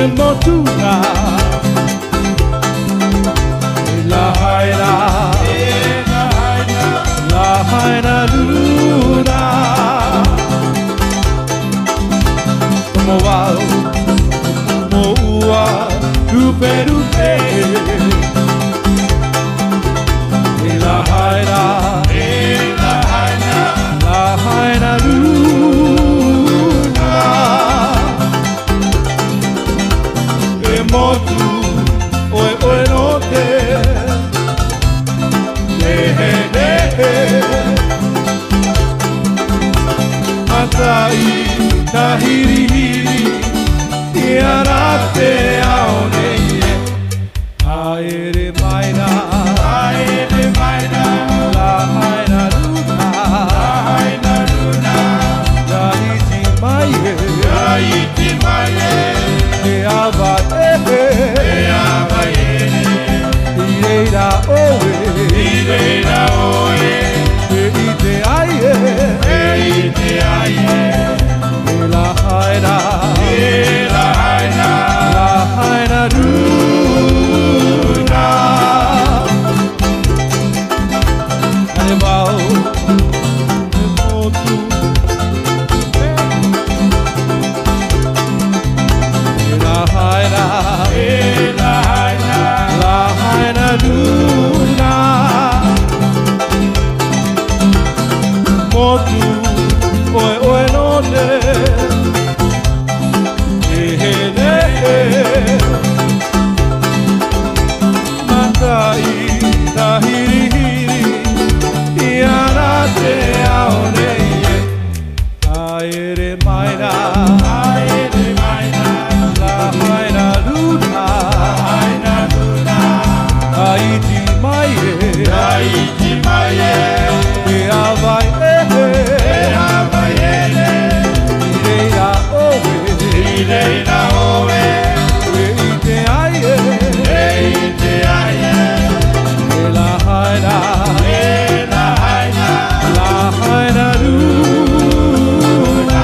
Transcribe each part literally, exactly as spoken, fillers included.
Motuda La Haina La Haina Luna Moa Moa Rupe Rupe La Haina La Haina Luna Motu, oi oi no te, he he he he. Matai tahiri hiri, tiara te aone ye. Aere maina, aere maina, la haina luna, la haina luna. Yaiti mai, yaiti mai. Te ava e Ireira oe, Ireira oe, Eite aie, Eite aie, La Haina, La Haina, La Haina Luna. Animal, Motu, La Haina, La Haina, La Haina Luna. Motu, oi oi no te, he he he he. Matai tahiri hiri, iana te aone ye. Aere maina, aere maina, la haina luna, haina luna. Aiti mai e, aiti mai e, e avai e e, e avai e e. Ireira oe, ireira oe, e ite ai e, e ite ai e. E la haina, e la haina, la haina luna.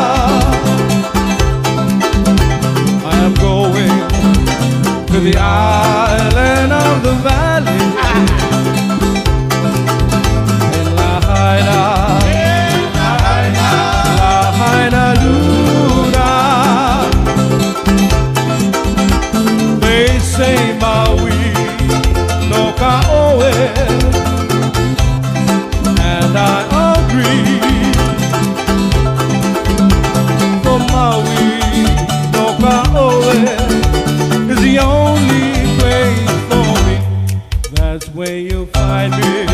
I am going to the island of the valley in La Haina, La Haina, La Haina Luna. They say Maui no ka oe, and I agree. For Maui no ka oe is the only place for me. That's where you'll find me.